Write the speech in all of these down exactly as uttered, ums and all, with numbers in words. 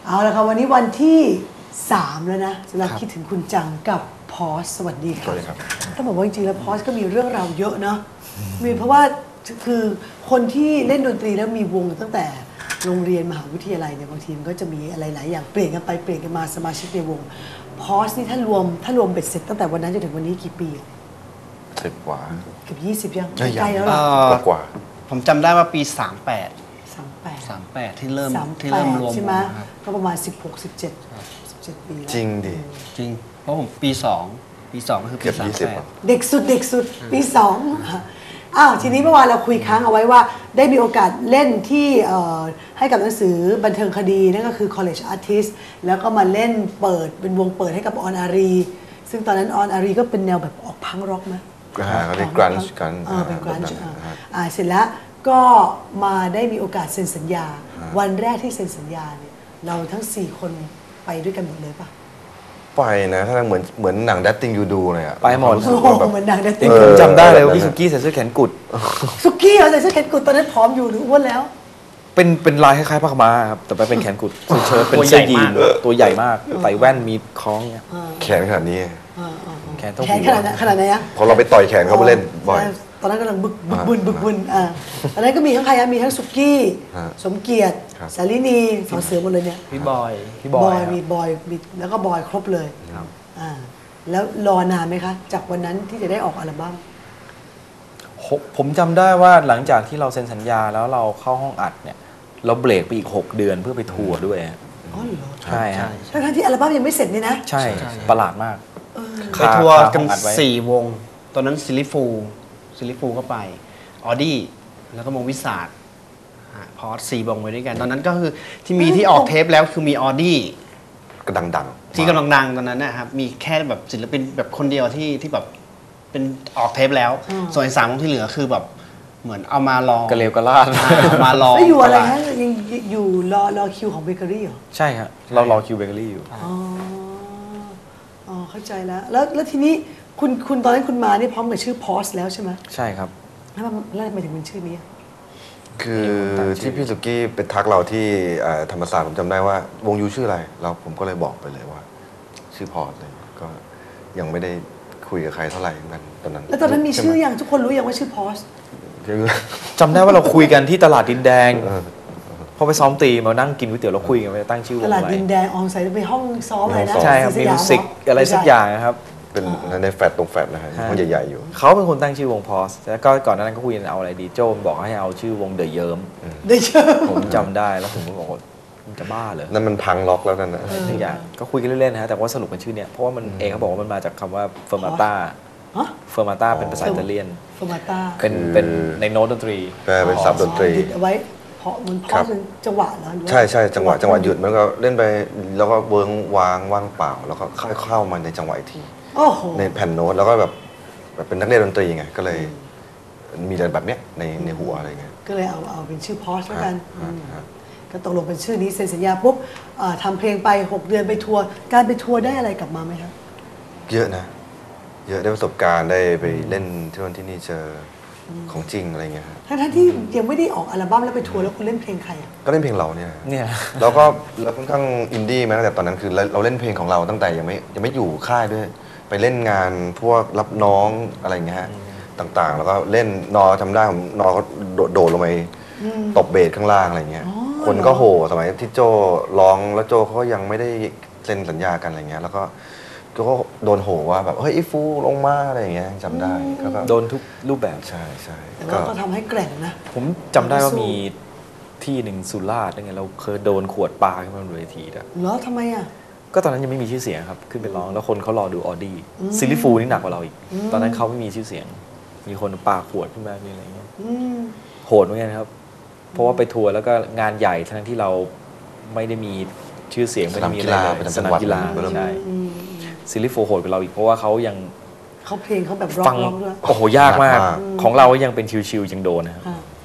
เอาละค่ะวันนี้วันที่สามแล้วนะสำหรับคิดถึงคุณจังกับพอสสวัสดีค่ะต้องบอกว่าจริงๆแล้วพอสก็มีเรื่องราวเยอะเนาะมีเพราะว่าคือคนที่เล่นดนตรีแล้วมีวงตั้งแต่โรงเรียนมหาวิทยาลัยเนี่ยบางทีมันก็จะมีอะไรหลายอย่างเปลี่ยนกันไปเปลี่ยนกันมาสมาชิกในวงพอสนี่ถ้ารวมถ้ารวมเบ็ดเสร็จตั้งแต่วันนั้นจนถึงวันนี้กี่ปีสิบกว่าเกือบยี่สิบยังใกล้แล้วกว่าผมจำได้ว่าปีสามแปดสามแปดสามแปดที่เริ่มที่เริ่มรวมใช่ไหมก็ประมาณสิบหก สิบเจ็ด สิบเจ็ดปีแล้วจริงดิจริงเพราะผมปีสองปีสองก็คือปีสามแปดเด็กสุดเด็กสุดปีสองอ้าวทีนี้เมื่อวานเราคุยค้างเอาไว้ว่าได้มีโอกาสเล่นที่ให้กับหนังสือบันเทิงคดีนั่นก็คือ College Artist แล้วก็มาเล่นเปิดเป็นวงเปิดให้กับออนอารีซึ่งตอนนั้นออนอารีก็เป็นแนวแบบออกพังร็อกไหมเขาเรียกกรันช์กันเป็นกรันช์อ่าเสร็จแล้วก็มาได้มีโอกาสเซ็นสัญญาวันแรกที่เซ็นสัญญาเนี่ยเราทั้งสี่คนไปด้วยกันหมดเลยป่ะไปนะถ้าเหมือนเหมือนหนังดัตติงยูดูเลยอะไปหมดเหมือนหนังดัตติงผมจำได้เลยว่าพี่สุกี้ใส่เสื้อแขนกุดสุกี้เขาใส่เสื้อแขนกุดตอนนั้นผอมอยู่หรืออ้วนแล้วเป็นเป็นลายคล้ายๆผ้าขม้าครับแต่ไปเป็นแขนกุดเชิ้ตเป็นเสื้อยีนตัวใหญ่มากใส่แว่นมีคล้องเนี่ยแขนขนาดนี้แขนต้องแขนขนาดนั้นขนาดไหนอะพอเราไปต่อยแขนเขาไปเล่นบ่อยตอนนั้นกำลังบึกบึกบึนบึกบึนอ่าตอนนั้นก็มีทั้งใครมีทั้งสุกี้สมเกียรติสาลินีสอเสือหมดเลยเนี่ยพี่บอยพี่บอยมีบอยมีแล้วก็บอยครบเลยอ่าแล้วรอนานไหมคะจากวันนั้นที่จะได้ออกอัลบั้มผมจำได้ว่าหลังจากที่เราเซ็นสัญญาแล้วเราเข้าห้องอัดเนี่ยเราเบรกไปอีกหกเดือนเพื่อไปทัวร์ด้วยอ๋อเหรอใช่ฮะทั้งที่อัลบั้มยังไม่เสร็จนี่นะใช่ประหลาดมากไปทัวร์กันสี่วงตอนนั้นซิลิฟูซิลิฟูก็ไปออดี้แล้วก็วงวิสาทพอสี่วงไปด้วยกันตอนนั้นก็คือที่มีที่ออกเทปแล้วคือมีออดี้ก็ดังๆที่กำลังดังตอนนั้นนะครับมีแค่แบบศิลปินแบบคนเดียวที่ที่แบบเป็นออกเทปแล้วส่วนสามวงที่เหลือคือแบบเหมือนเอามาลองกระเลวกระลาดมาลองแล้วอยู่อะไรฮะยังอยู่รอรอคิวของเบเกอรี่เหรอใช่ครับเรารอคิวเบเกอรี่อยู่อ๋ออ๋อเข้าใจแล้วแล้วแล้วทีนี้คุณคุณตอนนั้นคุณมานี่พร้อมกับชื่อพอสแล้วใช่ไหมใช่ครับแล้วแล้วทำไมถึงเป็นชื่อนี้คือที่พี่สุกี้ไปทักเราที่ธรรมศาสตร์ผมจำได้ว่าวงยูชื่ออะไรแล้วผมก็เลยบอกไปเลยว่าชื่อพอสเลยก็ยังไม่ได้คุยกับใครเท่าไหร่กันตอนนั้นแล้วตอนนั้นมีชื่อยังทุกคนรู้ยังว่าชื่อพอสจำได้ว่าเราคุยกันที่ตลาดดินแดงพอไปซ้อมตีมานั่งกินก๋วยเตี๋ยวเราคุยกันไปตั้งชื่อวงอะไรตลาดดินแดงออนไซต์ไปห้องซ้อมอะไรนะใช่ครับมิวสิกอะไรสักอย่างครับเป็นในแฟลตตรงแฟลตนะฮะห้องใหญ่ๆอยู่เขาเป็นคนตั้งชื่อวงพอสแล้วก็ก่อนหน้านั้นก็คุยกันเอาอะไรดีโจมบอกให้เอาชื่อวงเดอะเยิ้มเดอะเยิ้มผมจำได้แล้วผมก็บอกมันจะบ้าเหรอนั่นมันพังล็อกแล้วนั่นนะทุกอย่างก็คุยกันเล่นๆนะฮะแต่ว่าสรุปเป็นชื่อเนี้ยเพราะว่ามันเองเขาบอกว่ามันมาจากคำว่าเฟอร์มาต้าเฟอร์มาต้าเป็นภาษาอิตาเลียนเฟอร์มาต้าเป็นเป็นในโน้ตดนตรีเป็นศัพท์ดนตรีเอาไว้เพราะมันเพราะเป็นจังหวะเหรอใช่ใช่จังหวะจังหวะหยุดมันก็เล่นไปแล้วก็เวิร์งวางว่างเปล่าแล้วก็เข้ามาในจังหวะอีกทีในแผ่นโน้ตแล้วก็แบบแบบเป็นนักเรียนดนตรีไงก็เลยมีอะไรแบบเนี้ยในในหัวอะไรเงี้ยก็เลยเอาเอาเป็นชื่อพอสแล้วกันก็ตกลงเป็นชื่อนี้เซ็นสัญญาปุ๊บทำเพลงไปหกเดือนไปทัวร์การไปทัวร์ได้อะไรกลับมาไหมครับเยอะนะเยอะได้ประสบการณ์ได้ไปเล่นที่นั่นที่นี่เจอของจริงอะไรเงี้ยทั้งที่ยังไม่ได้ออกอัลบั้มแล้วไปทัวร์แล้วคุณเล่นเพลงใครอ่ะก็เล่นเพลงเราเนี่ยเนี่ยแล้วก็เราค่อนข้างอินดี้มาตั้งแต่ตอนนั้นคือเราเล่นเพลงของเราตั้งแต่ยังไม่ยังไม่อยู่ค่ายด้วยไปเล่นงานพวกรับน้องอะไรเงี้ยต่างๆแล้วก็เล่นนอจำได้ผมนอเขาโดดลงไปตบเบสข้างล่างอะไรเงี้ยคนก็โห่สมัยที่โจร้องแล้วโจเขายังไม่ได้เซ็นสัญญากันอะไรเงี้ยแล้วก็ก็โดนโห่ว่าแบบเฮ้ยไอ้ฟูลงมาอะไรอย่างเงี้ยจำได้ก็โดนทุกรูปแบบใช่ใช่แต่ว่าก็ทำให้แกร่งนะผมจำได้ว่ามีที่หนึ่งสุราษฎร์ยังไงเราเคยโดนขวดปลาขึ้นมาบนเวทีอะเหรอทำไมอะก็ตอนนั้นยังไม่มีชื่อเสียงครับขึ้นไปร้องแล้วคนเขารอดูออดี้ซิลิฟูนี่หนักกว่าเราอีกตอนนั้นเขาไม่มีชื่อเสียงมีคนปาขวดขึ้นมามีอะไรเงี้ยโหดเหมือนกันครับเพราะว่าไปทัวร์แล้วก็งานใหญ่ทั้งที่เราไม่ได้มีชื่อเสียงไม่ได้มีอะไรเลยสนามกีฬาใช่ซิลิฟูโหดกว่าเราอีกเพราะว่าเขายังเขาเพลงเขาแบบร็อกร็อกด้วยโอ้โหยากมากของเรายังเป็นชิวๆยังโดนนะครับ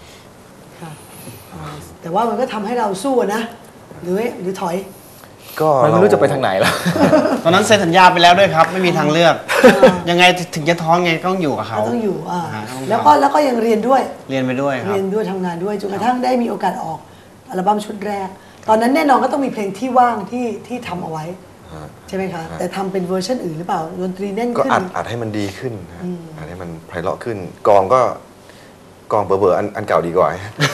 แต่ว่ามันก็ทำให้เราสู้นะหรือหรือถอยก็ไม่รู้จะไปทางไหนแล้วตอนนั้นเซ็นสัญญาไปแล้วด้วยครับไม่มีทางเลือกยังไงถึงจะท้องไงต้องอยู่กับเขาต้องอยู่อ่าแล้วก็แล้วก็ยังเรียนด้วยเรียนไปด้วยครับเรียนด้วยทำงานด้วยจนกระทั่งได้มีโอกาสออกอัลบั้มชุดแรกตอนนั้นแน่นอนก็ต้องมีเพลงที่ว่างที่ที่ทำเอาไว้ฮะใช่ไหมคะฮะแต่ทำเป็นเวอร์ชันอื่นหรือเปล่าดนตรีแน่นก็ขึ้นอัดอัดให้มันดีขึ้นฮะอัดให้มันไพเราะขึ้น กองก็กองเบอร์เบอร์อันอันเก่าดีกว่า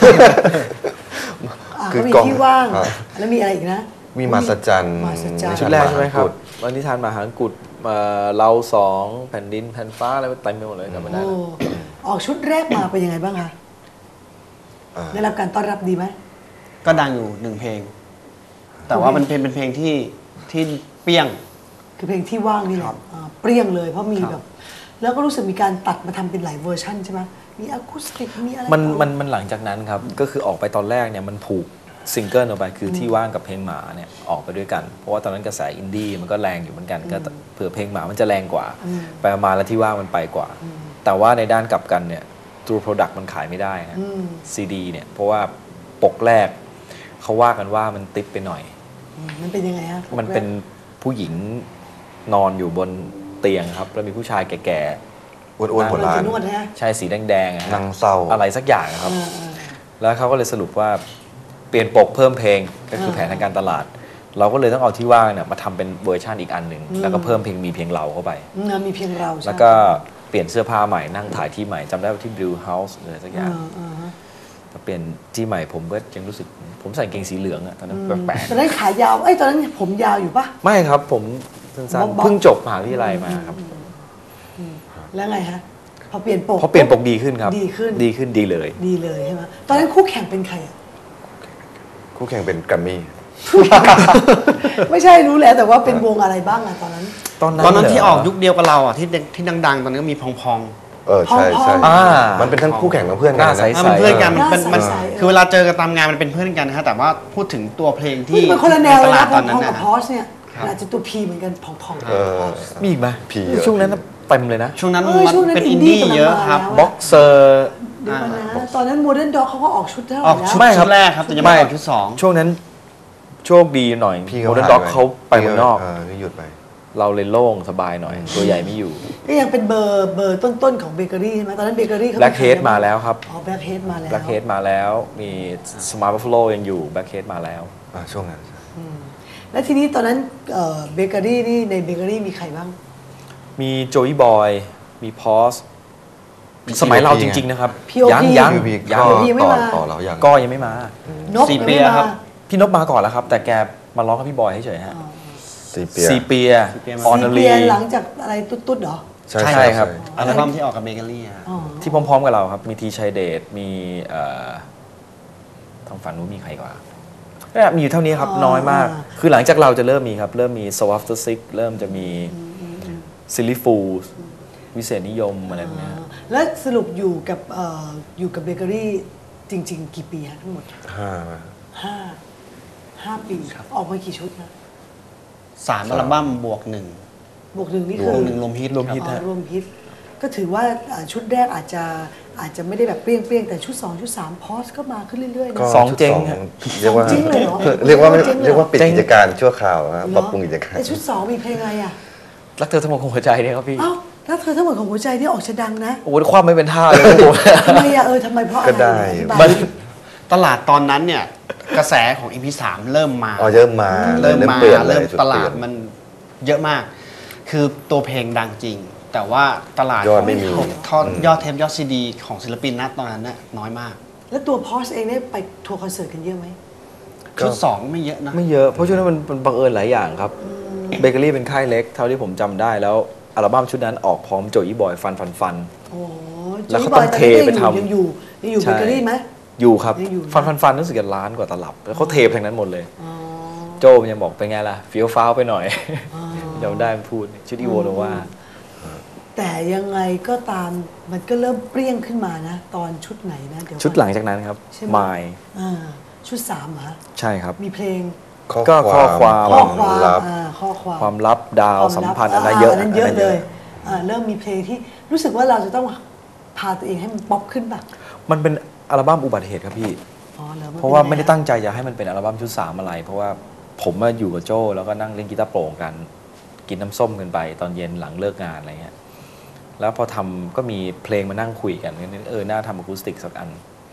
อ่าคืก็อมีกองที่ว่างฮะแล้วมีอะไรอีกนะมีมหัศจรรย์มหัศจรรย์ชุดแรกใช่ไหมครับวันนิทานมหากุฏเอ่อเราสองแผ่นดินแผ่นฟ้าอะไรเต็มไปหมดเลยจำไม่ได้โอ้แล้วออกชุดแรกมาเป็นยังไงบ้างคะอ่าได้รับการต้อนรับดีไหมก็ดังอยู่หนึ่งเพลง แต่ว่ามันเป็นเป็นเพลงที่ที่เปรี้ยงคือเพลงที่ว่างนี่แหครัละบอ่าเปรี้ยงเลยเพราะมีครับแบบ แล้วก็รู้สึกมีการตัดมาทำเป็นหลายเวอร์ชันใช่ไหมมีอะคูสติกมีอะไรมันต่อมันมันหลังจากนั้นครับ ก็คือออกไปตอนแรกเนี่ยมันผูกซิงเกิลออกไปคือที่ว่างกับเพลงหมาเนี่ยออกไปด้วยกัน เพราะว่าตอนนั้นกระแสอินดี้มันก็แรงอยู่เหมือนกันก็เผื่อเพลงหมามันจะแรงกว่า ไปมาแล้วที่ว่างมันไปกว่า แต่ว่าในด้านกลับกันเนี่ยตัวโปรดักต์มันขายไม่ได้ฮะอืมซีดีเนี่ยเพราะว่าปกแรกเขาว่ากันว่ามันติดไปหน่อยอืมมันเป็นยังไงฮะมันเป็นผู้หญิงนอนอยู่บนเตียงครับแล้วมีผู้ชายแก่อ้วนๆหัวมันล้าจะนนวดนะฮะๆชายสีแดงๆอะฮะนั่งเศร้าอะไรสักอย่างอะครับอ่าอ่าแล้วเขาก็เลยสรุปว่าเปลี่ยนปกเพิ่มเพลงก็คือแผนทางการตลาด เราก็เลยต้องเอาที่ว่างเนี่ยมาทำเป็นเวอร์ชันอีกอันหนึ่งแล้วก็เพิ่มเพลงมีเพียงเราเข้าไปอืมมีเพียงเราใช่แล้วก็เปลี่ยนเสื้อผ้าใหม่นั่งถ่ายที่ใหม่จำได้ว่าที่ Blue House หรืออะไรสักอย่างอ่าอ่าฮะก็เปลี่ยนที่ใหม่ผมก็ยังรู้สึกผมใส่กางเกงสีเหลืองอะตอนนั้นแปลกตอนนั้นขายาวเอ้ยตอนนั้นผมยาวอยู่ปะๆไม่ครับผมสั้นบ๊อบๆบ๊อบเพิ่งจบมหาวิทยาลัยมาครับแล้วไงฮะพอเปลี่ยนปกพอเปลี่ยนปกดีขึ้นครับดีขึ้นดีขึ้นดีเลยดีเลยใช่ไหมตอนนั้นคู่แข่งเป็นใครอ่ะคู่แข่งเป็นแกรมมี่ไม่ใช่รู้แล้วแต่ว่าเป็นวงอะไรบ้างอะตอนนั้นตอนนั้นตอนนั้นเหรที่ออกยุคเดียวกับเราอ่ะที่ที่ดังๆ ตอนนั้นก็มีพองพองเออใช่ใช่พ่ออ่ามันเป็นทั้งคู่แข่งและเพื่อนหกัน้าน ใสนะอ่ะมันเพื่อนกันหน้ามันมันใสๆคือเวลาเจอกันตามงานมันเป็นเพื่อนกันนะฮะแต่ว่าพูดถึงตัวเพลงที่ที่เป็นคนละแนวในเลตยลานะดพตออนนั้นงๆกับนะพอสเนี่ยอาจจะตัวพีเหมือนกันพองๆเออมีอีกไหมผีเยอะช่วงนั้นเต็มเลยนะช่วงนั้นเออมันช่วงนั้นเป็นอิอินนดี้ดี้เยอะครับกำลังมาบ็อกเซอร์เดี๋ยวก่อนนะตอนนั้นโมเดิร์นด็อกเขาก็ออกชุดเท่าไหอร่อกแล้วชุดไม่ครับชุดแรกครับแต่ยังไม่ออกชุดสองช่วงนั้นโชคดีหน่อยพี่โมเดิร์นด็อกเขาไปเมืองนอกเออพี่หยุดไปเราเลยโล่งสบายหน่อย ตัวใหญ่ไม่อยู่ก็ยังเป็นเบอร์เบอร์ต้นๆของเบเกอรี่ใช่ไหมตอนนั้นเบเกอรี่เขาแบล็ k เฮดมาแล้วครับอ๋อแบล็คเฮดมาแล้วแบล็ k เฮดมาแล้ว มีสมาร์ทบัฟฟาโลยังอยู่แบล็ k เฮดมาแล้วอ่าช่วงนั้นแล้วทีนี้ตอนนั้นเบเกอรี่นี่ในเบเกอรี่มีใครบ้างมีโจ y บอย มีพอสสมัยเราจริง ๆ นะครับพี โอยังพียังพี่ยังก็ยังไม่ต่อมาต่อเรายังก็ยังไม่มานกซียังเปีไม่ยมาครับพี่นพมาก่อนแล้วครับ แต่แกมาร้องกับพี่บอยเฉยๆฮะซีเปียซีเปียซีเปียออนซีลีเปียหลังจากอะไรตุ๊ดๆเหรอใช่ใช่ใช่ครับอัลบั้มที่ออกกับเบเกอรี่อะอ๋อที่พร้อมๆกับเราครับ มีทีชัยเดช มีเอ่อทางฝั่งนู้นมีใครกว่าเนี่ยมีอยู่เท่านี้ครับ น้อยมาก คือหลังจากเราจะเริ่มมีครับ เริ่มมี Soul After Six เริ่มจะมีซิลลี่ฟูลวิเศษนิยมอะไรพวกเนี้ยแล้วสรุปอยู่กับเอ่ออยู่กับเบเกอรี่จริง ๆ กี่ปีฮะทั้งหมดห้าห้าห้าปีออกมากี่ชุดนะสามอัลบั้มบวกหนึ่งบวกหนึ่งนี่บคืวกอหนึ่งรวมฮิตรวมฮิตอ๋อฮะรวมฮิตก็ถือว่าอ่าชุดแรกอาจจะอาจจะไม่ได้แบบเปรี้ยงๆแต่ชุดสองชุดสามพอสก็มาขึ้นเรื่อยๆก็นะสองเจ๊งชุดฮะเรียกว่าสองเจ๊งเลยเหรอเรียกว่าไม่เจ๊งเลยเหรอเรียกว่าปิดเจ๊งกิจการชั่วคราวนะปรับปรุงกิจการแต่ชุดสองมีเพลงอะไรอ่ะรักเธอทั้งหมดของหัวใจเนี่ยครับพี่เอ้าแล้วเธอทั้งหมดของหัวใจที่ออกจะดังนะโอ้โหความไม่เป็นท่าเลยโอ้โหทำไมอ่ะเออทำไมเพราะอะไรก็ได้อธิบายมันดิตลาดตอนนั้นเนี่ย กระแสของ อี พี สามเริ่มมาอ๋อเริ่มมาเริ่มมาเปลี่ยนลยเริ่มจุตลาดเปยนมันเยอะมาก คือตัวเพลงดังจริง แต่ว่าตลาดยอดไม่มีของทอดยอดเทปยอดซีดีของศิลปินณตอนนั้นน่ะน้อยมากแล้วตัวพอสเองได้ไปทัวร์คอนเสิร์ตกันเยอะไหมชุดสองไม่เยอะนะไม่เยอะ เพราะช่วงนั้นมันมันบังเอิญหลายอย่างครับเบเกอรี่เป็นค่ายเล็ก เท่าที่ผมจำได้แล้วอัลบั้มชุดนั้นออกพร้อมโจยี่บอยฟันฟันฟันโอ้โหแล้วเขาจ๊บยต้องเทไปทำยังอยู่ยังอยู่ใช่เบเกอรี่ไหมอยู่ครับยังอยู่นะฟันฟันฟันรู้สึกจะล้านกว่าตลับ แล้วเขาเทไปทางนั้นหมดเลยอ๋อโจมันยังบอกเป็นไงล่ะฟิวฟ้าวไปหน่อยอ๋อจำได้มันพูดชุดอีโวโนวาแต่ยังไงก็ตามมันก็เริ่มเปรี้ยงขึ้นมานะ ตอนชุดไหนนะเดี๋ยวก่อนชุดหลังจากนั้นครับใช่ไหมมายอ่าชุดสามเหรอใช่ครับมีเพลงก็ข้อความข้อความลับอ่าข้อความความลับดาวความสัมลับพันธ์อันนั้นเยอะอันนั้นเยอะนนั้นเลยอ่าเริ่มมีเพลงที่รู้สึกว่าเราจะต้องพาตัวเองให้มันป๊อปขึ้นป่ะมันเป็นอัลบั้มอุบัติเหตุครับพี่อ๋อหอเพราะว่าป็นไม่ได้งตั้งใจจะให้มันเป็นอัลบั้มชุดสามอะไร เพราะว่าผมมาอยู่กับโจ้แล้วก็นั่งเล่นกีตาร์โปร่งกัน กินน้ำส้มกันไปตอนเย็นหลังเลิกงานอะไรเงี้ยแล้วพอทำก็มีเพลงมานั่งคุยกันงั้นเออน่าทำอะคูสติกสักอัน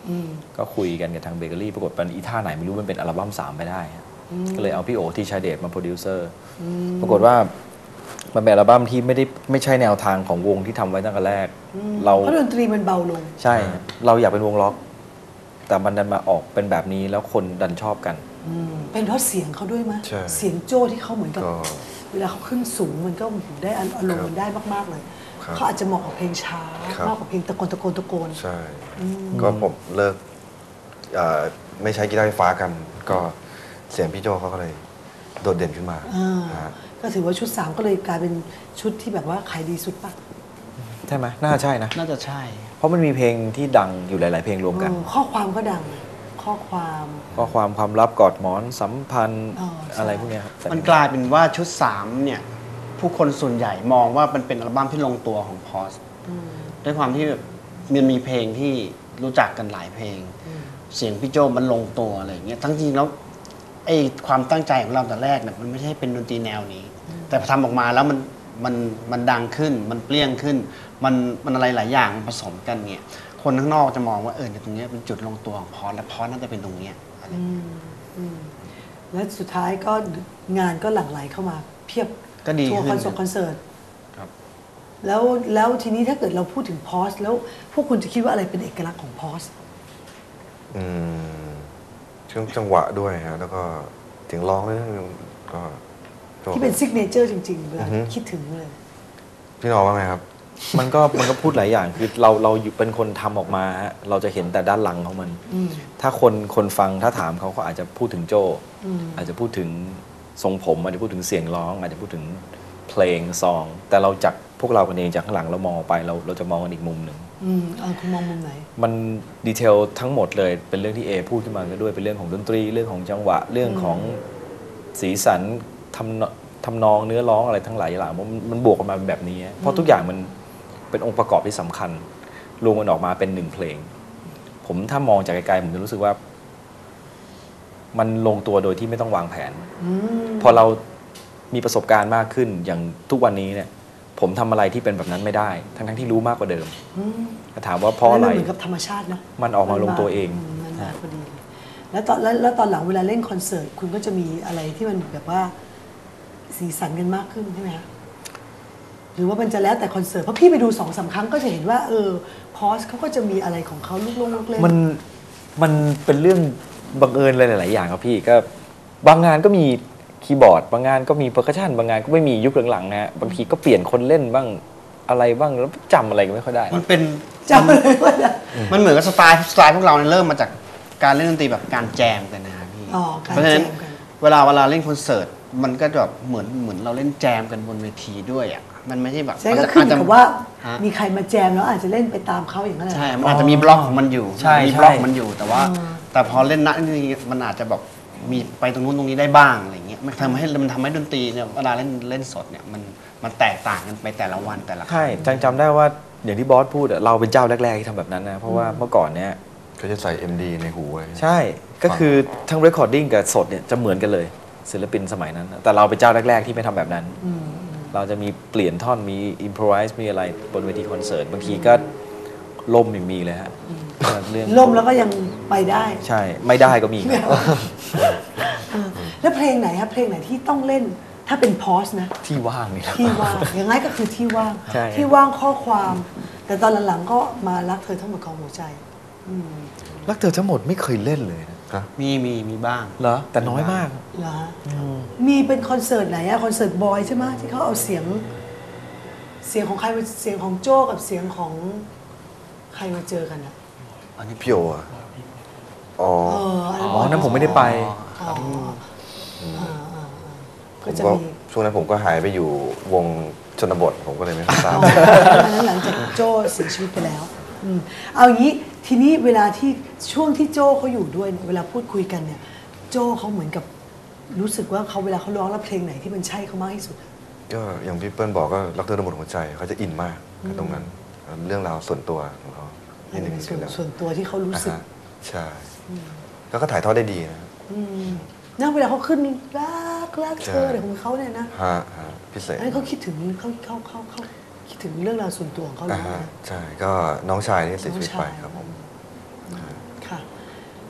อืมก็คุยกันกับทางเบเกอรี่ปรากฏเป็นอีท่าไหนไม่รู้มันเป็นอัลบั้มสามไปได้ฮะก็เลยเอาพี่โอที่ชายเดชมาโปรดิวเซอร์ปรากฏว่ามันเป็นอัลบั้มที่ไม่ได้ไม่ใช่แนวทางของวงที่ทำไว้ตั้งแต่แรกเราเพราะดนตรีมันเบาลงใช่เราอยากเป็นวงล็อก แต่มันดันมาออกเป็นแบบนี้แล้วคนดันชอบกันอืมเป็นเพราะเสียงเขาด้วยไหมใช่เสียงโจ้ที่เขาเหมือนกับก็เวลาเขาขึ้นสูงมันก็ได้อารมณ์มันได้มากๆเลยครับเขาอาจจะเหมาะกับเพลงช้าครับมากกว่าเพลงตะโกนตะโกนตะโกนใช่ ก็ผมเลิกเอ่อไม่ใช้กีตาร์ไฟฟ้ากัน ก็เสียงพี่โจเขาก็เลยโดดเด่นขึ้นมาอ่าฮะก็ถือว่าชุดสามก็เลยกลายเป็นชุดที่แบบว่าขายดีสุดปะใช่ไหมน่าใช่นะน่าจะใช่เพราะมันมีเพลงที่ดังอยู่หลาย ๆ เพลงรวมกันเออข้อความก็ดัง ข้อความก็ความความลับกอดหมอนสัมพันธ์อ๋อใช่อะไรพวกเนี้ยครับแต่มันกลายเป็นว่าชุดสามเนี่ย ผู้คนส่วนใหญ่มองว่ามันเป็นอัลบั้มที่ลงตัวของพอสด้วยความที่แบบมันมีเพลงที่รู้จักกันหลายเพลง เสียงพี่โจมันลงตัวอะไรอย่างเงี้ยทั้งจริงแล้วไอ้ความตั้งใจของเราแต่แรกเนี่ยมันไม่ใช่เป็นดนตรีแนวนี้ แต่พอทำออกมาแล้วมันมันมันดังขึ้น มันเปรี้ยงขึ้น มันมันอะไรหลายอย่างผสมกันเนี่ยคนข้างนอกจะมองว่าเออเนี่ยตรงเนี้ยเป็นจุดลงตัวของพอสและพอสน่าจะเป็นตรงเนี้ยอะไรและสุดท้ายก็งานก็หลั่งไหลเข้ามาเพียบก็ดีทัวร์ขึ้คอน นเสิร์ตคอนเสิร์ตครับแล้วแล้วทีนี้ถ้าเกิดเราพูดถึงพอสแล้วพวกคุณจะคิดว่าอะไรเป็นเอกลักษณ์ของพอสอืมช่วงจังหวะด้วยฮะแล้วก็เสียงร้องด้วยนะก็โจที่เป็นซิกเนเจอร์จริงๆเวลาอือฮึคิดถึงเลยพี่น้องว่าไงครับมันก็มันก็พูดหลายอย่างคือเราเราอยู่เป็นคนทำออกมาฮะเราจะเห็นแต่ด้านหลังของมันอืมถ้าคนคนฟังถ้าถามเขาก็อาจจะพูดถึงโจอืมอาจจะพูดถึงทรงผมอาจจะพูดถึงเสียงร้อง อาจจะพูดถึงเพลงซอง แต่เราจากพวกเรากันเองจากข้างหลังเรามองออกไปเราเราจะมองกันอีกมุมหนึ่งอืมเออคุณมองมุมไหนมันดีเทลทั้งหมดเลยเป็นเรื่องที่เอพูดขึ้นมาก็ด้วยเป็นเรื่องของดนตรีเรื่องของจังหวะเรื่องของสีสันทำทำนองเนื้อร้องอะไรทั้งหลายอย่างมันมันบวกกันมาเป็นแบบนี้ เพราะทุกอย่างมันเป็นองค์ประกอบที่สำคัญรวมกันออกมาเป็นหนึ่งเพลง ผมถ้ามองจากไกลๆผมจะรู้สึกว่า มันลงตัวโดยที่ไม่ต้องวางแผนอืมพอเรามีประสบการณ์มากขึ้นอย่างทุกวันนี้เนี่ย ผมทำอะไรที่เป็นแบบนั้นไม่ได้ ทั้งๆที่รู้มากกว่าเดิมอืมถามว่าเพราะอะไรแล้วมันเหมือนกับธรรมชาติเนาะมันออกมาลงตัวเองมมันมาพอดีเลยแล้วตอนแล้วแล้วตอนหลังเวลาเล่นคอนเสิร์ตคุณก็จะมีอะไรที่มันแบบว่าสีสันกันมากขึ้นใช่ไหมคะหรือว่ามันจะแล้วแต่คอนเสิร์ตเพราะพี่ไปดูสองสามครั้งก็จะเห็นว่าเออพอสเขาก็จะมีอะไรของเขาลูกลงลูกเล่นมันมันเป็นเรื่องบังเอิญหลาย ๆ อย่างครับพี่ก็บางงานก็มีคีย์บอร์ด บางงานก็มีเพอร์คัชชันบางงานก็ไม่มียุคหลังๆนะฮะบางทีก็เปลี่ยนคนเล่นบ้างอะไรบ้างแล้วจำอะไรก็ไม่ค่อยได้มันเป็นจำเลยว่าจะมันเหมือนกับสไตล์สไตล์พวกเราเนี่ยเริ่มมาจากการเล่นดนตรีแบบการแจมกันนะครับพี่อ๋อการเพราะฉะนั้นแจมกันเวลาเวลาเล่นคอนเสิร์ตมันก็จะแบบเหมือนเหมือนเราเล่นแจมกันบนเวทีด้วยอ่ะมันไม่ใช่แบบใช่ก็ขึ้นอยู่กับว่าฮะมีใครมาแจมแล้วอาจจะเล่นไปตามเขาอย่างนั้นแหละใช่มันอาจจะมีบล็อกของมันอยู่ใช่มีใช่บล็อกของมันอยู่แต่ว่าอืมแต่พอเล่นนัดนี่มันอาจจะแบบมีไปตรงนู้นตรงนี้ได้บ้างอะไรเงี้ยมันทำให้มันทำให้ดนตรีเนี่ยเวลาเล่นเล่นสดเนี่ยมันมันแตกต่างกันไปแต่ละวันแต่ละครั้งใช่จังจำได้ว่าอย่างที่บอสพูดอะเราเป็นเจ้าแรก ๆ ที่ทำแบบนั้นนะ เพราะว่าเมื่อก่อนเนี่ยก็จะใส่ เอ็ม ดี ในหูไว้ใช่ก็คือทั้งเรคคอร์ดิ้งกับสดเนี่ยจะเหมือนกันเลยศิลปินสมัยนั้นนะแต่เราเป็นเจ้าแรก ๆ ที่ไม่ทำแบบนั้น เราจะมีเปลี่ยนท่อนมีอิมพรไวส์มีอะไรบนเวทีคอนเสิร์ตบางทีก็ล่มยังมีเลยฮะเรื่องล่มแล้วก็ยังไปได้ใช่ไม่ได้ก็มีเออแล้วเพลงไหนครับเพลงไหนที่ต้องเล่นถ้าเป็นพอสนะที่ว่างนี่แหละที่ว่างอย่างไรก็คือที่ว่างใช่ที่ว่างข้อความ แต่ตอนหลังๆก็มารักเธอทั้งหมดของหัวใจรักเธอทั้งหมดไม่เคยเล่นเลยนะมีมีมีบ้างเหรอแต่น้อยมากเหรอฮะมีเป็นคอนเสิร์ตไหนอะคอนเสิร์ตบอยใช่ไหมที่เขาเอาเสียง เสียงของใครมาเสียงของโจ้กับเสียงของใครมาเจอกันอะพี่โออะอ๋อเอออันนั้นอ๋อนั้นผมไม่ได้ไปอ๋ออ่าอ่าอ่าผก็มจะก็มีช่วงนั้นผมก็หายไปอยู่วงชนบท ผมก็เลยไม่ค่อยทราบอ๋ออันนั้นหลังจากโจ้เสียชีวิตไปแล้วอืมเอาอย่างนี้ทีนี้เวลาที่ช่วงที่โจ้เขาอยู่ด้วยเนี่ยเวลาพูดคุยกันเนี่ย โจ้เขาเหมือนกับรู้สึกว่าเขาเวลาเขาร้องแล้วเพลงไหนที่มันใช่เขามากที่สุดก็อย่างพี่เปิ้ลบอกก็รักเธอทั้งหมดหัวใจเขาจะอินมากกับตรงนั้น เรื่องราวส่วนตัวของเขานิดนึงส่วนแล้วส่วนตัวที่เขารู้สึกอ่าฮะใช่แล้วก็ถ่ายทอดได้ดีนะครับอืมนะเวลาเขาขึ้นรักรักเธอใช่อะไรของเขาเนี่ยนะฮะฮะพิเศษอันนี้เขาคิดถึงเขาเขาเขาเขาคิดถึงเรื่องราวส่วนตัวของเขาเลอ่าย ฮะนะใช่ก็น้องชายนี่เสียชีวิตไปน้องชายครับผมแก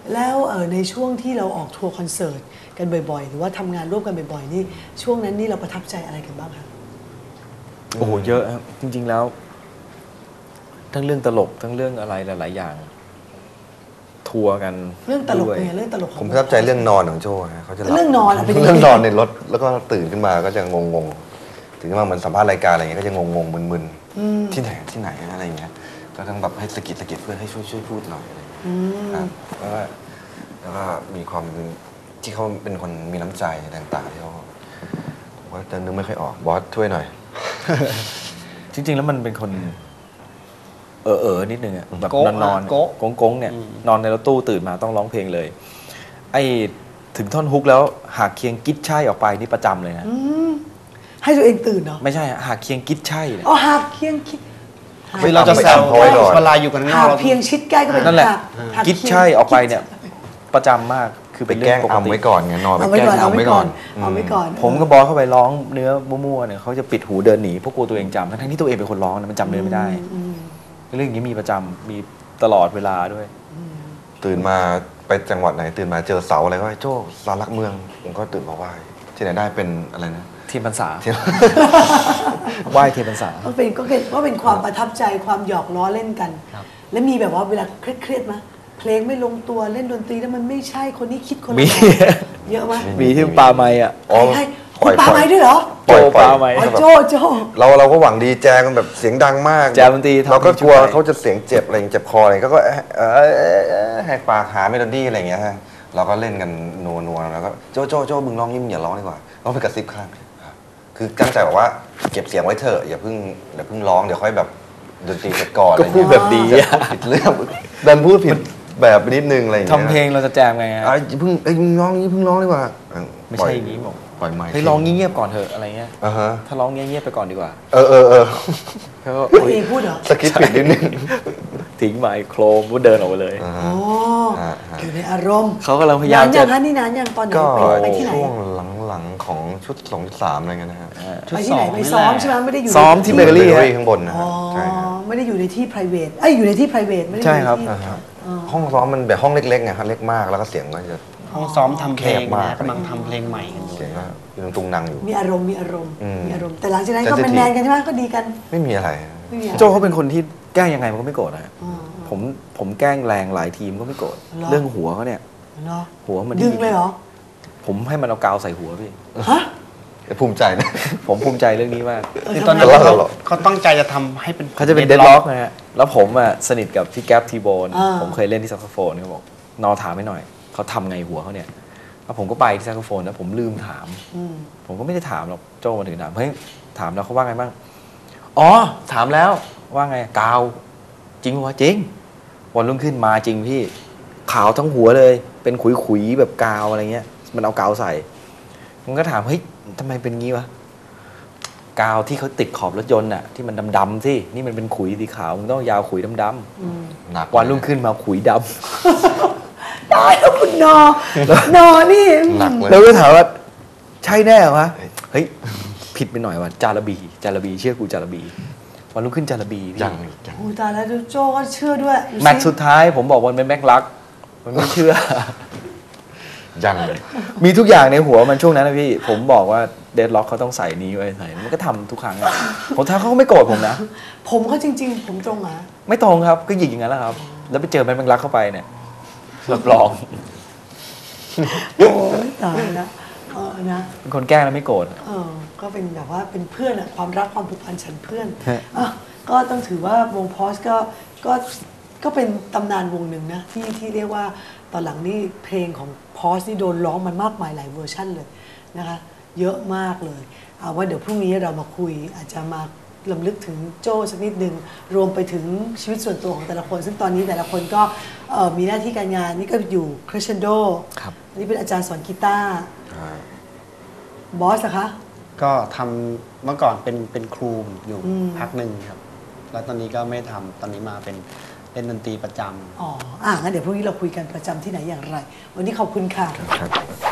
แล้วเออในช่วงที่เราออกทัวร์คอนเสิร์ตกันบ่อยๆ หรือว่าทำงานร่วมกันบ่อยๆนี่ช่วงนั้นนี่เราประทับใจอะไรกันบ้างคะโอ้โหเยอะครับจริง ๆแล้ว ทั้งเรื่องตลกทั้งเรื่องอะไรหลาย ๆ อย่าง ทัวร์กันเรื่องตลกด้วยเป็นไงเรื่องตลกของผมประทับใจเรื่องนอนของโจ้ฮะเขาจะหลับเรื่องนอนอะเป็นยังไงเรื่องนอนในรถแล้วก็ตื่นขึ้นมาก็จะงงๆตื่นขึ้นมาเหมือนสัมภาษณ์รายการอะไรเงี้ยก็จะงงๆมึนๆที่ไหนที่ไหนอะไรเงี้ยก็ต้องแบบให้สะกิดสะกิดเพื่อนให้ช่วยช่วยพูดหน่อยอะไรเงี้ยครับแล้วก็แล้วก็มีความที่เขาเป็นคนมีน้ำใจต่างๆที่เขาผมก็จะนึกไม่ค่อยออกบอสช่วยหน่อยจริง ๆ แล้วมันเป็นคน เออเออนิดนึงอะแบบโก๊ะนอนนอนโก๊ะโก๊งโก๊งเนี่ย นอนในรถตู้ตื่นมาต้องร้องเพลงเลย ไอ้ถึงท่อนฮุกแล้วหากเคียงกิ๊ดใช่ออกไปนี่ประจำเลยนะให้ตัวเองตื่นเนาะไม่ใช่อะหากเคียงกิ๊ดใช่เนี่ยอ๋อหากเคียงคิดคือเราจะแซวเอาไว้ก่อนเวลาอยู่กันข้างนหาอกกเราเพียงชิดใกล้ก็เป็นนั่นแหละหากหากกิ๊ดเคียงใช่ออกไปเนี่ย ประจำมากคือไปเป็นแกเรื่ล้อง งปกเอาติไว้ก่อนไงนอนไปเอาไว้แกล้งก่อนเอาเอาไว้ไว้ก่ก่ออน นเอาไว้ก่อนผมก็บอกเข้าไปร้องเนื้อมั่วๆเนี่ยเขาจะปิดหูเดินหนีเพราะกลัวตัวเองจำทั้งๆที่ตัวเองเป็นคนร้องนะมันจำเนื้อไม่ได้เรื่องอย่างนี้มีประจำมีตลอดเวลาด้วยตื่นมาไปจังหวัดไหนตื่นมาเจอเสาอะไรก็โจ้สารหลักเมืองผมก็ตื่นมาไหว้ที่ไหนได้เป็นอะไรนะเทียนพรรษาเทียนไหว้เทียนพรรษาก็เป็นก็เป็นก็เป็นความประทับใจความหยอกล้อเล่นกัน แล้วมีแบบว่าเวลาเครียดๆไหมเพลงไม่ลงตัวเล่นดนตรีแล้วมันไม่ใช่คนนี้คิดคนละมีแบบเยอะไหมมีที่ปลาไม้อะอ๋อใครปล่อยคุณปาปล่อยไม้ด้วยเหรอปล่อยโจ้ปล่อยปาไหมอ๋อแบบโจโจเราเราก็หวังดีแจกันแบบเสียงดังมากแจดนตรีทำเราก็กลัวให้ช่วยเขาจะเสียงเจ็บอะไรอย่างเจ็บคออะไรก็ก็เอ่อเอ่อเอ่อเอ่อแหกปากหาเมโลดี้อะไรอย่างเงี้ยฮะเราก็เล่นกันนัวนัวๆแล้วก็โจโจโจมึงร้องยิ่งอย่าร้องดีกว่าร้องไปกระซิบข้างครับคือตั้งใจบอกว่าเก็บเสียงไว้เถอะอย่าเพิ่งอย่าเพิ่งร้องเดี๋ยวค่อยแบบดนตรีเสร็จก่อนก็พูดแบบดีอะไรอะเงี้ยผิดเรื่องดันพูดผิดแบบไปนิดนึงอะไรอย่างเงี้ยทำเพลงเราจะแจมไงฮะอ่ะอย่าเพิ่งเอ้ยมึงร้องอย่าเพิ่งร้องดีกว่าอ่ะไม่ปล่ใช่อย่างนี้บอกปล่อยไมค์เฮ้ยร้องเงียบๆก่อนเถอะอะไรเงี้ยอ่าฮะถ้าร้องเงียบๆไปก่อนดีกว่าเออเออเออเขาก็ตัวอุ๊ยเองพูดเหรอสกิปผิดนิดนึงทิ้งไมค์โครมก็เดินออกไปเลยอ่าอ๋ฮะอฮะฮะอยู่ในอารมณ์เขากำลังพยายามนานจะยังคะนี่นานยังตอนไหนก็ไปไปที่ไหนช่วงหลังๆของชุดสองสามอะไรเงี้ยนะฮะไปที่ไหนไปซ้อมใช่ไหมไม่ได้อยู่ซ้อมที่เบเกอรี่เบเกอฮะรี่ข้างบนนะอ๋อฮะใช่ครับไม่ได้อยู่ในที่ private เอ้ยอยู่ในที่ private ไม่ได้อใช่ยู่ในครับที่อ่าฮะห้องซ้อมมันแบบห้องเล็กๆไงครับเล็กมากแล้วก็เสียงก็จะห้องซ้อมทำเพลงแคบมากนะกำลังทำเพลงใหม่กันอยู่เสียงก็ยังตุงนังอยู่มีอารมณ์มีอารมณ์อืมมีอารมณ์แต่หลังจากนั้นก็ Sensitive แมนๆกันใช่ไหมก็ดีกันไม่มีอะไรไม่มีอะไรโจเขาเป็นคนที่แกล้งยังไงมันก็ไม่โกรธนะฮะอ๋อผมผมแกล้งแรงหลายทีมก็ไม่โกรธเหรอเรื่องหัวเขาเนี่ยเนาะหัวมันดึงเลยเหรอผมให้มันเอากาวใส่หัวพี่ฮะภูมิใจนะผมภูมิใจเรื่องนี้มากเออคือทำตอนไมนั้นแต่ว่าเขาเราเขาตั้งใจจะทำให้เป็นเขาจะเป็นเดดล็อกนะฮะ แล้วผมอ่ะสนิทกับพี่แก๊ปทีโบนอ่าผมเคยเล่นที่แซกโซโฟนเขาบอกนอถามให้หน่อย เขาทำไงหัวเขาเนี่ย แล้วผมก็ไปที่แซกโซโฟนแล้วผมลืมถามอืมผมก็ไม่ได้ถามหรอกโจมาถึงถามเฮ้ยถามแล้วเขาว่าไงบ้าง อ๋อ ถามแล้วว่าไงกาว จริงวะจริง วันรุ่งขึ้นมาจริงพี่ ขาวทั้งหัวเลย เป็นขุยๆแบบกาวอะไรเงี้ย มันเอากาวใส่มันก็ถามเฮ้ยทำไมเป็นงี้วะ กาวที่เขาติดขอบรถยนต์น่ะที่มันดำๆสินี่มันเป็นขุยสีขาวมึงต้องยาวขุยดำหนักๆวันรุ่งขึ้นมาขุยดตายแล้วคุณนอ นอนี่หนักเลยำแล้วก็ถามว่าใช่แน่เหรอวะเฮ้ยผิดไปหน่อยว่ะจาระบีจาระบีเชื่อกูจาระบี วันรุ่งขึ้นจาระบีพี่ยังยังโอ้ตายแล้วดูโจก็เชื่อด้วยดูสิแมตช์สุดท้ายผมบอกมันเป็นแม็กลัก มันไม่เชื่อยังเลยมีทุกอย่างในหัวมันช่วงนั้นนะพี่ ผมบอกว่าเดดล็อกเขาต้องใส่นี้ไว้ใส่มันก็ทำทุกครั้งอะผมท้าเขาก็ไม่โกรธผมนะผมเขาจริง ๆ ผมตรงเหรอไม่ตรงครับก็หยิกอย่างนั้นแหละครับ แล้วไปเจอแม็กลักเข้าไปเนี่ยรับรองโอ้ยตายนะเออนะเป็นคนแกล้งแล้วไม่โกรธเออก็เป็นแบบว่าเป็นเพื่อนอะความรักความผูกพันฉันเพื่อนฮะอ่ะก็ต้องถือว่าวงพอสก็ก็ก็เป็นตำนานวงหนึ่งนะที่ที่เรียกว่าตอนหลังนี่เพลงของพอสนี่โดนร้องมันมากมายหลายเวอร์ชั่นเลยนะคะเยอะมากเลยเอาว่าเดี๋ยวพรุ่งนี้เรามาคุยอาจจะมาลำลึกถึงโจ้สักนิดหนึ่งรวมไปถึงชีวิตส่วนตัวของแต่ละคน ซึ่งตอนนี้แต่ละคนก็เอ่อมีหน้าที่การงานนี่ก็อยู่คร e เชนโดครับนี่เป็นอาจารย์สอนกีตาร์อ่าบอสนะคะก็ทำเมื่อก่อนเป็นเป็นครูอยู่อืมพักหนึ่งครับ แล้วตอนนี้ก็ไม่ทำตอนนี้มาเป็นเล่นดนตรีประจำอ๋ออ่ะงั้นเดี๋ยวพรุ่งนี้เราคุยกันประจำที่ไหนอย่างไร วันนี้ขอบคุณค่ะครับ